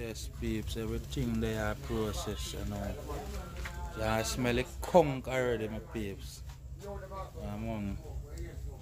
Yes, peeps, everything they are processed, you know. Yeah, I smell it conch already, my peeps. Yeah, man.